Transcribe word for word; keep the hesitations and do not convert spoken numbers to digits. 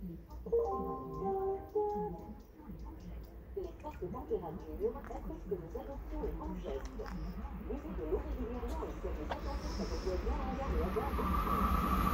Les fortes températures attestent que nous adoptions les grands gestes. Visitez l'eau régulièrement et soyez attentifs à vos voisins envers le hasard de